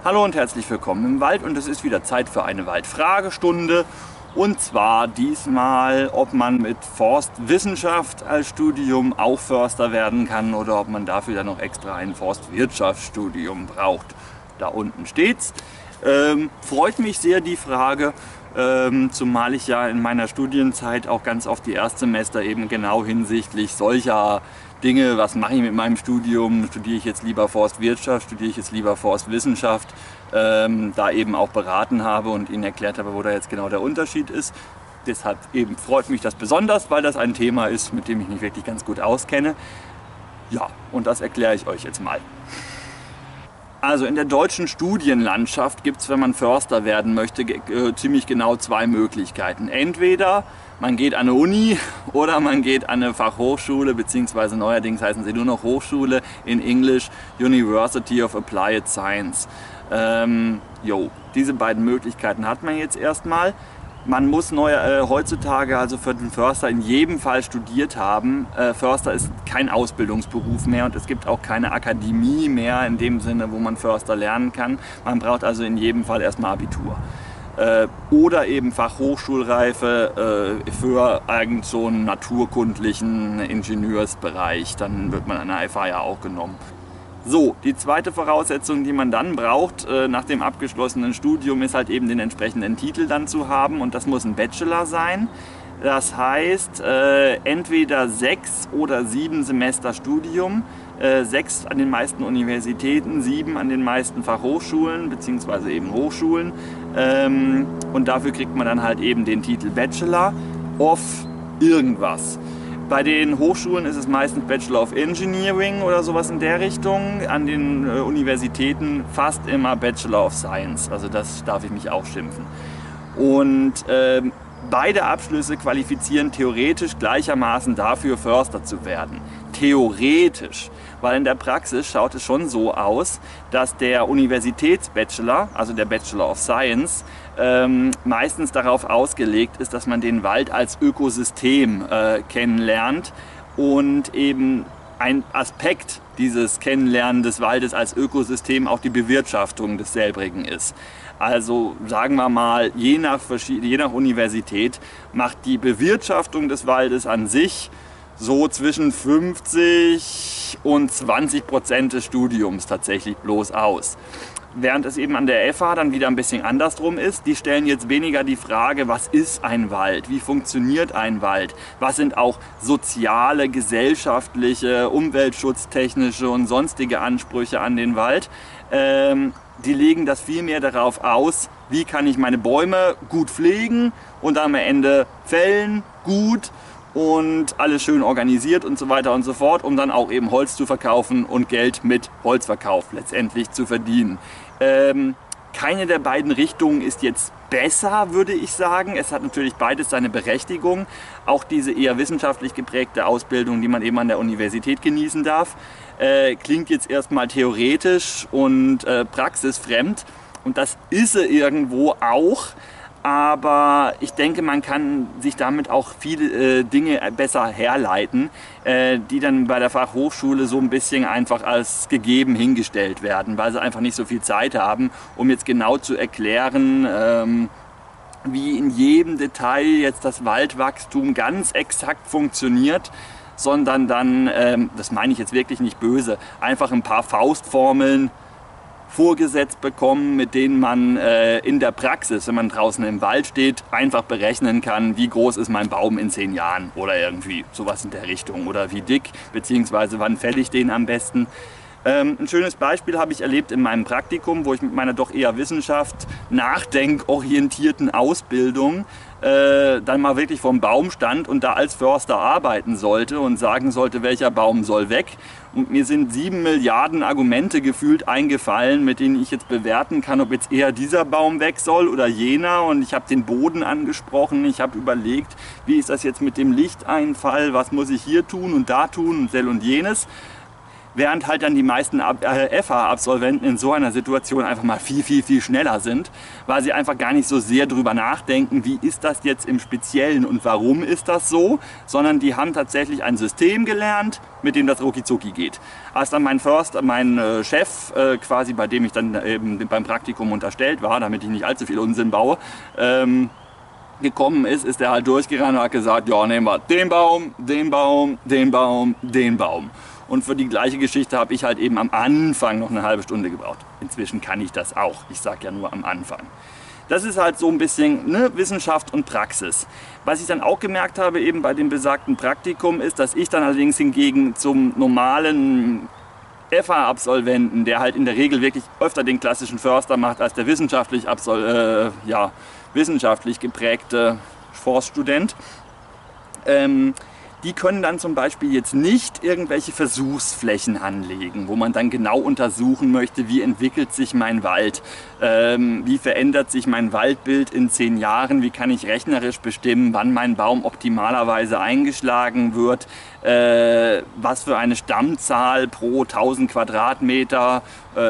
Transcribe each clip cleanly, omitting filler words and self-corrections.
Hallo und herzlich willkommen im Wald, und es ist wieder Zeit für eine Waldfragestunde. Und zwar diesmal, ob man mit Forstwissenschaft als Studium auch Förster werden kann oder ob man dafür dann noch extra ein Forstwirtschaftsstudium braucht. Da unten steht's. Freut mich sehr die Frage, zumal ich ja in meiner Studienzeit auch ganz oft die Erstsemester eben genau hinsichtlich solcher Dinge, was mache ich mit meinem Studium, studiere ich jetzt lieber Forstwirtschaft, studiere ich jetzt lieber Forstwissenschaft, da eben auch beraten habe und Ihnen erklärt habe, wo da jetzt genau der Unterschied ist. Deshalb eben freut mich das besonders, weil das ein Thema ist, mit dem ich mich wirklich ganz gut auskenne. Ja, und das erkläre ich euch jetzt mal. Also in der deutschen Studienlandschaft gibt es, wenn man Förster werden möchte, ziemlich genau zwei Möglichkeiten. Entweder man geht an eine Uni oder man geht an eine Fachhochschule, beziehungsweise neuerdings heißen sie nur noch Hochschule, in Englisch University of Applied Science. Diese beiden Möglichkeiten hat man jetzt erstmal. Man muss heutzutage also für den Förster in jedem Fall studiert haben. Förster ist kein Ausbildungsberuf mehr und es gibt auch keine Akademie mehr in dem Sinne, wo man Förster lernen kann. Man braucht also in jedem Fall erstmal Abitur. Oder eben Fachhochschulreife für irgend so einen naturkundlichen Ingenieursbereich. Dann wird man an der FH ja auch genommen. So, die zweite Voraussetzung, die man dann braucht nach dem abgeschlossenen Studium, ist halt eben den entsprechenden Titel dann zu haben, und das muss ein Bachelor sein. Das heißt, entweder 6 oder 7 Semester Studium, 6 an den meisten Universitäten, 7 an den meisten Fachhochschulen bzw. eben Hochschulen, und dafür kriegt man dann halt eben den Titel Bachelor of irgendwas. Bei den Hochschulen ist es meistens Bachelor of Engineering oder sowas in der Richtung. An den Universitäten fast immer Bachelor of Science. Also das darf ich mich auch schimpfen. Und beide Abschlüsse qualifizieren theoretisch gleichermaßen dafür, Förster zu werden. Theoretisch. Weil in der Praxis schaut es schon so aus, dass der Universitätsbachelor, also der Bachelor of Science, meistens darauf ausgelegt ist, dass man den Wald als Ökosystem kennenlernt, und eben ein Aspekt dieses Kennenlernen des Waldes als Ökosystem auch die Bewirtschaftung des selbrigen ist. Also sagen wir mal, je nach Universität macht die Bewirtschaftung des Waldes an sich so zwischen 50 und 20% des Studiums tatsächlich bloß aus. Während es eben an der FH dann wieder ein bisschen andersrum ist. Die stellen jetzt weniger die Frage, was ist ein Wald, wie funktioniert ein Wald, was sind auch soziale, gesellschaftliche, umweltschutztechnische und sonstige Ansprüche an den Wald. Die legen das viel mehr darauf aus, wie kann ich meine Bäume gut pflegen und am Ende fällen, gut, und alles schön organisiert und so weiter und so fort, um dann auch eben Holz zu verkaufen und Geld mit Holzverkauf letztendlich zu verdienen. Keine der beiden Richtungen ist jetzt besser, würde ich sagen. Es hat natürlich beides seine Berechtigung. Auch diese eher wissenschaftlich geprägte Ausbildung, die man eben an der Universität genießen darf, klingt jetzt erstmal theoretisch und praxisfremd. Und das ist sie irgendwo auch. Aber ich denke, man kann sich damit auch viele Dinge besser herleiten, die dann bei der Fachhochschule so ein bisschen einfach als gegeben hingestellt werden, weil sie einfach nicht so viel Zeit haben, um jetzt genau zu erklären, wie in jedem Detail jetzt das Waldwachstum ganz exakt funktioniert, sondern dann, das meine ich jetzt wirklich nicht böse, einfach ein paar Faustformeln vorgesetzt bekommen, mit denen man in der Praxis, wenn man draußen im Wald steht, einfach berechnen kann, wie groß ist mein Baum in 10 Jahren oder irgendwie sowas in der Richtung, oder wie dick, beziehungsweise wann fälle ich den am besten. Ein schönes Beispiel habe ich erlebt in meinem Praktikum, wo ich mit meiner doch eher nachdenkorientierten Ausbildung dann mal wirklich vom Baum stand und da als Förster arbeiten sollte und sagen sollte, welcher Baum soll weg. Und mir sind 7 Milliarden Argumente gefühlt eingefallen, mit denen ich jetzt bewerten kann, ob jetzt eher dieser Baum weg soll oder jener. Und ich habe den Boden angesprochen, ich habe überlegt, wie ist das jetzt mit dem Lichteinfall, was muss ich hier tun und da tun und und jenes. während halt dann die meisten FH-Absolventen in so einer Situation einfach mal viel schneller sind, weil sie einfach gar nicht so sehr drüber nachdenken, wie ist das jetzt im Speziellen und warum ist das so, sondern die haben tatsächlich ein System gelernt, mit dem das rucki-zucki geht. Als dann mein Chef, quasi bei dem ich dann eben beim Praktikum unterstellt war, damit ich nicht allzu viel Unsinn baue, gekommen ist, ist er halt durchgerannt und hat gesagt, ja, nehmen wir den Baum, den Baum, den Baum, den Baum. Und für die gleiche Geschichte habe ich halt eben am Anfang noch eine halbe Stunde gebraucht. Inzwischen kann ich das auch. Ich sage ja nur am Anfang. Das ist halt so ein bisschen Wissenschaft und Praxis. Was ich dann auch gemerkt habe eben bei dem besagten Praktikum ist, dass ich dann allerdings hingegen zum normalen FH-Absolventen, der halt in der Regel wirklich öfter den klassischen Förster macht als der wissenschaftlich geprägte Forststudent, die können dann zum Beispiel jetzt nicht irgendwelche Versuchsflächen anlegen, wo man dann genau untersuchen möchte, wie entwickelt sich mein Wald, wie verändert sich mein Waldbild in 10 Jahren, wie kann ich rechnerisch bestimmen, wann mein Baum optimalerweise eingeschlagen wird, was für eine Stammzahl pro 1000 Quadratmeter,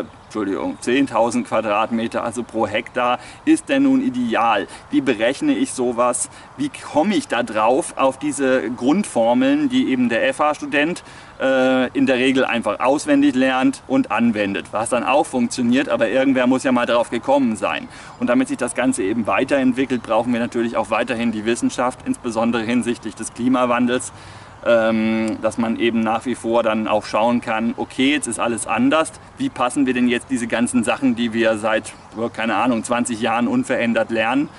10.000 Quadratmeter, also pro Hektar, ist denn nun ideal? Wie berechne ich sowas? Wie komme ich da drauf auf diese Grundformeln, die eben der FH-Student in der Regel einfach auswendig lernt und anwendet, was dann auch funktioniert, aber irgendwer muss ja mal drauf gekommen sein. Und damit sich das Ganze eben weiterentwickelt, brauchen wir natürlich auch weiterhin die Wissenschaft, insbesondere hinsichtlich des Klimawandels, dass man eben nach wie vor dann auch schauen kann, okay, jetzt ist alles anders, wie passen wir denn jetzt diese ganzen Sachen, die wir seit, keine Ahnung, 20 Jahren unverändert lernen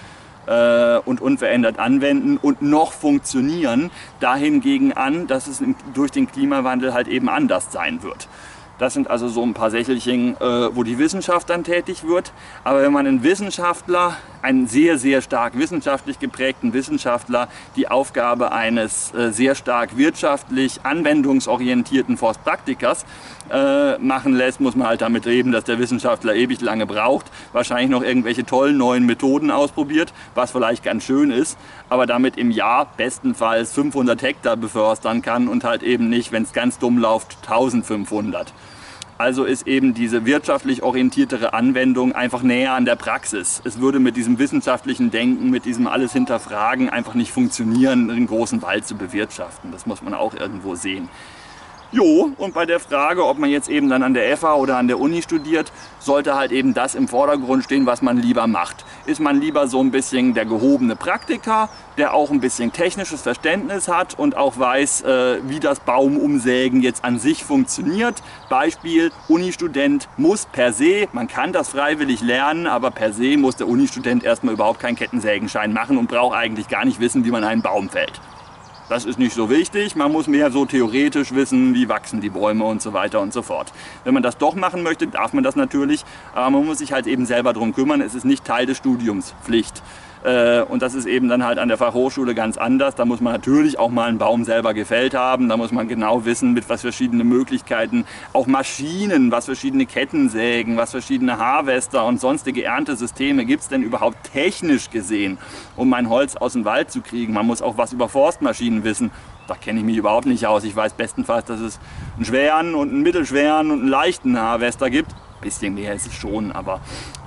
und unverändert anwenden und noch funktionieren, dahingegen an, dass es durch den Klimawandel halt eben anders sein wird. Das sind also so ein paar Sächelchen, wo die Wissenschaft dann tätig wird. Aber wenn man einen Wissenschaftler, einen sehr stark wissenschaftlich geprägten Wissenschaftler, die Aufgabe eines sehr stark wirtschaftlich anwendungsorientierten Forstpraktikers machen lässt, muss man halt damit leben, dass der Wissenschaftler ewig lange braucht, wahrscheinlich noch irgendwelche tollen neuen Methoden ausprobiert, was vielleicht ganz schön ist, aber damit im Jahr bestenfalls 500 Hektar beförstern kann und halt eben nicht, wenn es ganz dumm läuft, 1500. Also ist eben diese wirtschaftlich orientiertere Anwendung einfach näher an der Praxis. Es würde mit diesem wissenschaftlichen Denken, mit diesem alles hinterfragen einfach nicht funktionieren, einen großen Wald zu bewirtschaften. Das muss man auch irgendwo sehen. Jo, und bei der Frage, ob man jetzt eben dann an der FH oder an der Uni studiert, sollte halt eben das im Vordergrund stehen, was man lieber macht. Ist man lieber so ein bisschen der gehobene Praktiker, der auch ein bisschen technisches Verständnis hat und auch weiß, wie das Baumumsägen jetzt an sich funktioniert. Beispiel, Unistudent muss per se, man kann das freiwillig lernen, aber per se muss der Unistudent erstmal überhaupt keinen Kettensägenschein machen und braucht eigentlich gar nicht wissen, wie man einen Baum fällt. Das ist nicht so wichtig, man muss mehr so theoretisch wissen, wie wachsen die Bäume und so weiter und so fort. Wenn man das doch machen möchte, darf man das natürlich, aber man muss sich halt eben selber darum kümmern, es ist nicht Teil des Studiums, Pflicht. Und das ist eben dann halt an der Fachhochschule ganz anders. Da muss man natürlich auch mal einen Baum selber gefällt haben. Da muss man genau wissen, mit was verschiedene Möglichkeiten, auch Maschinen, was verschiedene Kettensägen, was verschiedene Harvester und sonstige Erntesysteme gibt es denn überhaupt technisch gesehen, um mein Holz aus dem Wald zu kriegen. Man muss auch was über Forstmaschinen wissen. Da kenne ich mich überhaupt nicht aus. Ich weiß bestenfalls, dass es einen schweren und einen mittelschweren und einen leichten Harvester gibt. Ein bisschen mehr ist es schon, aber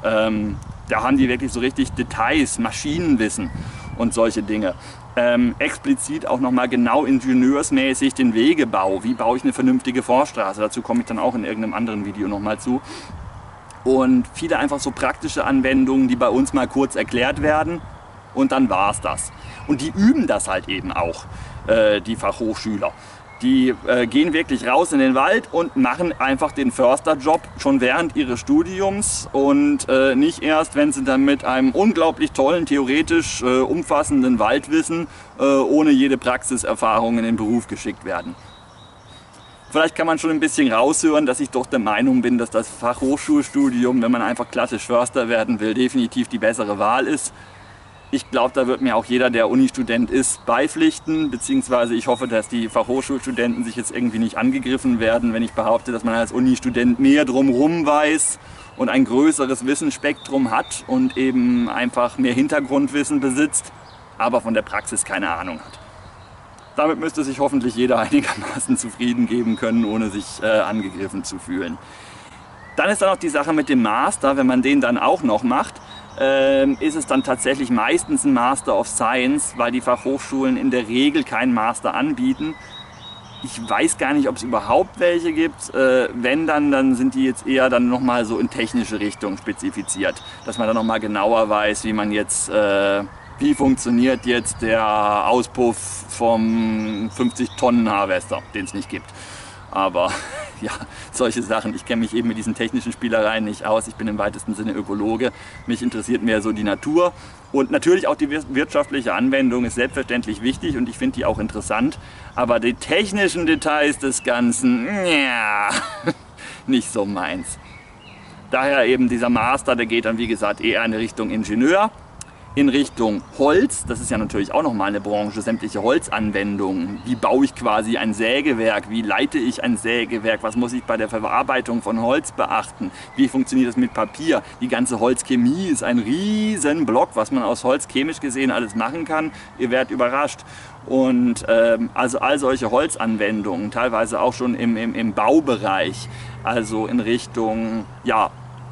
da haben die wirklich so richtig Details, Maschinenwissen und solche Dinge. Explizit auch nochmal genau ingenieursmäßig den Wegebau. Wie baue ich eine vernünftige Forststraße? Dazu komme ich dann auch in irgendeinem anderen Video nochmal zu. Und viele einfach so praktische Anwendungen, die bei uns mal kurz erklärt werden und dann war es das. Und die üben das halt eben auch, die Fachhochschüler. Die gehen wirklich raus in den Wald und machen einfach den Försterjob schon während ihres Studiums und nicht erst, wenn sie dann mit einem unglaublich tollen, theoretisch umfassenden Waldwissen ohne jede Praxiserfahrung in den Beruf geschickt werden. Vielleicht kann man schon ein bisschen raushören, dass ich doch der Meinung bin, dass das Fachhochschulstudium, wenn man einfach klassisch Förster werden will, definitiv die bessere Wahl ist. Ich glaube, da wird mir auch jeder, der Unistudent ist, beipflichten, beziehungsweise ich hoffe, dass die Fachhochschulstudenten sich jetzt irgendwie nicht angegriffen werden, wenn ich behaupte, dass man als Unistudent mehr drumherum weiß und ein größeres Wissensspektrum hat und eben einfach mehr Hintergrundwissen besitzt, aber von der Praxis keine Ahnung hat. Damit müsste sich hoffentlich jeder einigermaßen zufrieden geben können, ohne sich angegriffen zu fühlen. Dann ist da noch die Sache mit dem Master. Wenn man den dann auch noch macht, ist es dann tatsächlich meistens ein Master of Science, weil die Fachhochschulen in der Regel keinen Master anbieten. Ich weiß gar nicht, ob es überhaupt welche gibt. Wenn dann sind die jetzt eher dann nochmal so in technische Richtung spezifiziert. Dass man dann nochmal genauer weiß, wie man jetzt, wie funktioniert jetzt der Auspuff vom 50-Tonnen-Harvester, den es nicht gibt. Aber ja, solche Sachen. Ich kenne mich eben mit diesen technischen Spielereien nicht aus. Ich bin im weitesten Sinne Ökologe. Mich interessiert mehr so die Natur. Und natürlich auch die wirtschaftliche Anwendung ist selbstverständlich wichtig und ich finde die auch interessant. Aber die technischen Details des Ganzen, ja, nicht so meins. Daher eben dieser Master, der geht dann wie gesagt eher in Richtung Ingenieur. In Richtung Holz, das ist ja natürlich auch nochmal eine Branche, sämtliche Holzanwendungen. Wie baue ich quasi ein Sägewerk? Wie leite ich ein Sägewerk? Was muss ich bei der Verarbeitung von Holz beachten? Wie funktioniert das mit Papier? Die ganze Holzchemie ist ein riesen Block, was man aus Holz chemisch gesehen alles machen kann. Ihr werdet überrascht. Und also all solche Holzanwendungen, teilweise auch schon im Baubereich, also in Richtung ja,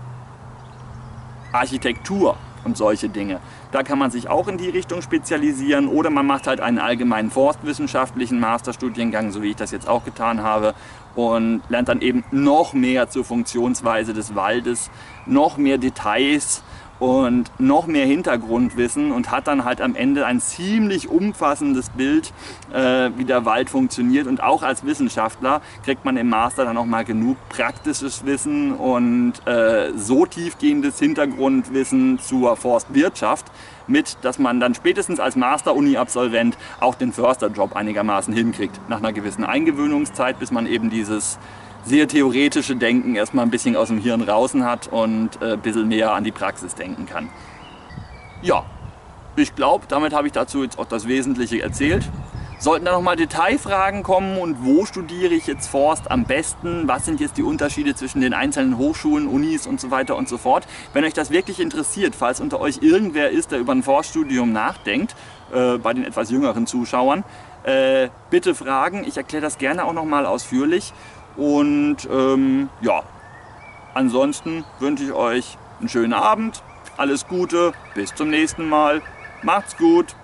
Architektur und solche Dinge. Da kann man sich auch in die Richtung spezialisieren oder man macht halt einen allgemeinen forstwissenschaftlichen Masterstudiengang, so wie ich das jetzt auch getan habe, und lernt dann eben noch mehr zur Funktionsweise des Waldes, noch mehr Details und noch mehr Hintergrundwissen und hat dann halt am Ende ein ziemlich umfassendes Bild, wie der Wald funktioniert. Und auch als Wissenschaftler kriegt man im Master dann noch mal genug praktisches Wissen und so tiefgehendes Hintergrundwissen zur Forstwirtschaft mit, dass man dann spätestens als Master-Uni-Absolvent auch den Försterjob einigermaßen hinkriegt. Nach einer gewissen Eingewöhnungszeit, bis man eben dieses sehr theoretische Denken erstmal ein bisschen aus dem Hirn draußen hat und ein bisschen mehr an die Praxis denken kann. Ja, ich glaube, damit habe ich dazu jetzt auch das Wesentliche erzählt. Sollten da nochmal Detailfragen kommen und wo studiere ich jetzt Forst am besten, was sind jetzt die Unterschiede zwischen den einzelnen Hochschulen, Unis und so weiter und so fort. Wenn euch das wirklich interessiert, falls unter euch irgendwer ist, der über ein Forststudium nachdenkt, bei den etwas jüngeren Zuschauern, bitte fragen. Ich erkläre das gerne auch nochmal ausführlich. Und ja, ansonsten wünsche ich euch einen schönen Abend, alles Gute, bis zum nächsten Mal, macht's gut!